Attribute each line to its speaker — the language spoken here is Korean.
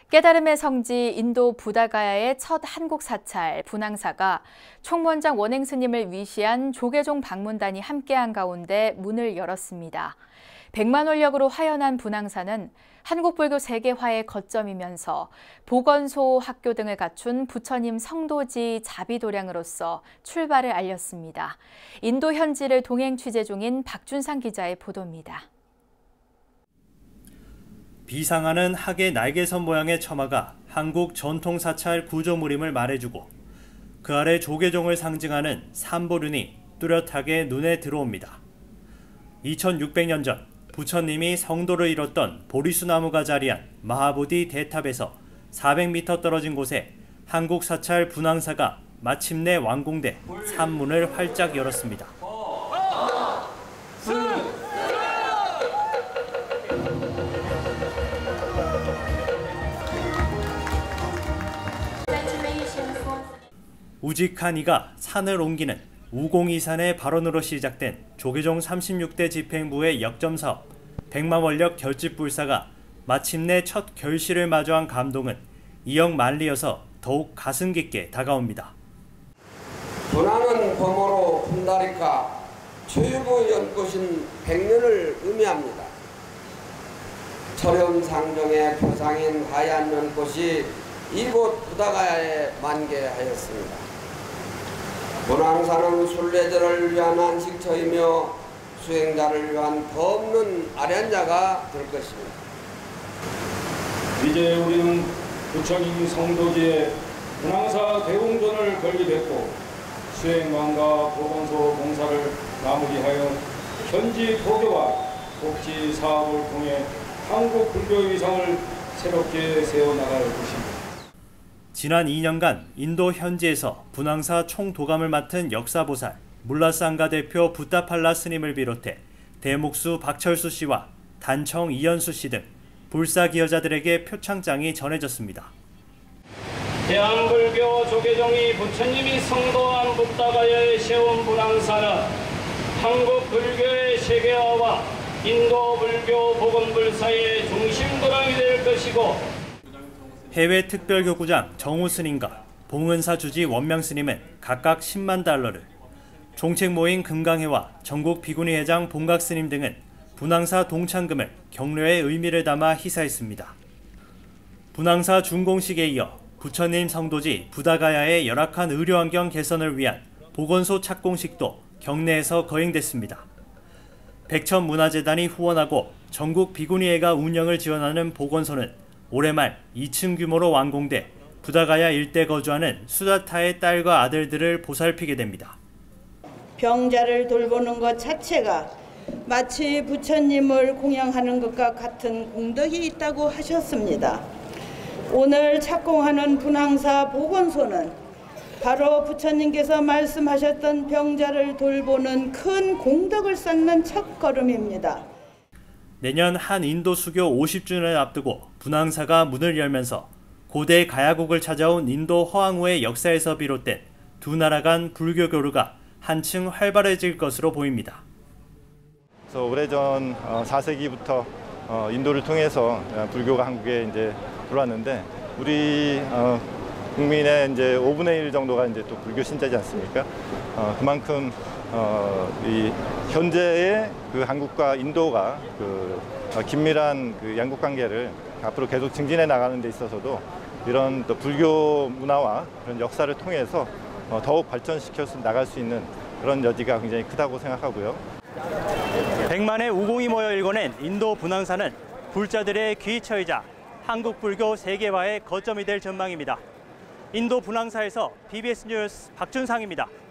Speaker 1: 깨달음의 성지 인도 부다가야의 첫 한국 사찰 분황사가 총무원장 원행 스님을 위시한 조계종 방문단이 함께한 가운데 문을 열었습니다. 100만 원력으로 화연한 분황사는 한국불교 세계화의 거점이면서 보건소, 학교 등을 갖춘 부처님 성도지 자비도량으로서 출발을 알렸습니다. 인도 현지를 동행 취재 중인 박준상 기자의 보도입니다.
Speaker 2: 비상하는 학의 날개선 모양의 처마가 한국 전통 사찰 구조물임을 말해주고 그 아래 조계종을 상징하는 삼보륜이 뚜렷하게 눈에 들어옵니다. 2600년 전 부처님이 성도를 이뤘던 보리수나무가 자리한 마하보디 대탑에서 400m 떨어진 곳에 한국 사찰 분황사가 마침내 완공돼 산문을 활짝 열었습니다. 우직한 이가 산을 옮기는 우공이산의 발언으로 시작된 조계종 36대 집행부의 역점사업 100만 원력 결집불사가 마침내 첫 결실을 마주한 감동은 이역만리여서 더욱 가슴 깊게 다가옵니다.
Speaker 3: 분황은 범어로 분다리카 초유부 연꽃인 100년을 의미합니다. 철염상종의 표상인 하얀 연꽃이 이곳 부다가야에 만개하였습니다. 분황사는 순례자를 위한 안식처이며 수행자를 위한 더없는 아련자가 될 것입니다.
Speaker 4: 이제 우리는 부처님 성도지에 분황사 대웅전을 건립했고 수행관과 보건소 공사를 마무리하여 현지 포교와 복지 사업을 통해 한국 불교 위상을 새롭게 세워나갈 것입니다.
Speaker 2: 지난 2년간 인도 현지에서 분황사 총도감을 맡은 역사보살 물라상가 대표 부타팔라 스님을 비롯해 대목수 박철수 씨와 단청 이현수 씨 등 불사 기여자들에게 표창장이 전해졌습니다.
Speaker 5: 대한불교 조계종이 부처님이 성도한 부다가야에 세운 분황사는 한국 불교의 세계화와 인도 불교 복음불사의 중심도랑이 될 것이고
Speaker 2: 해외 특별교구장 정우 스님과 봉은사 주지 원명 스님은 각각 10만 달러를, 종책 모임 금강회와 전국 비구니 회장 봉각 스님 등은 분황사 동창금을 격려의 의미를 담아 희사했습니다. 분황사 준공식에 이어 부처님 성도지 부다가야의 열악한 의료환경 개선을 위한 보건소 착공식도 경내에서 거행됐습니다. 백천문화재단이 후원하고 전국 비구니회가 운영을 지원하는 보건소는 올해 말 2층 규모로 완공돼 부다가야 일대 거주하는 수다타의 딸과 아들들을 보살피게 됩니다.
Speaker 6: 병자를 돌보는 것 자체가 마치 부처님을 공양하는 것과 같은 공덕이 있다고 하셨습니다. 오늘 착공하는 분황사 보건소는 바로 부처님께서 말씀하셨던 병자를 돌보는 큰 공덕을 쌓는 첫걸음입니다.
Speaker 2: 내년 한 인도 수교 50주년을 앞두고 분황사가 문을 열면서 고대 가야국을 찾아온 인도 허황우의 역사에서 비롯된 두 나라 간 불교 교류가 한층 활발해질 것으로 보입니다.
Speaker 7: 그래서 오래전 4세기부터 인도를 통해서 불교가 한국에 이제 들어왔는데 우리 국민의 이제 5분의 1 정도가 이제 또 불교 신자지 않습니까? 그만큼 이 현재의 그 한국과 인도가 그 긴밀한 그 양국 관계를 앞으로 계속 증진해 나가는 데 있어서도 이런 또 불교 문화와 그런 역사를 통해서 더욱 발전시켜서 나갈 수 있는 그런 여지가 굉장히 크다고 생각하고요.
Speaker 2: 100만의 우공이 모여 일궈낸 인도 분황사는 불자들의 귀처이자 한국 불교 세계화의 거점이 될 전망입니다. 인도 분황사에서 BBS 뉴스 박준상입니다.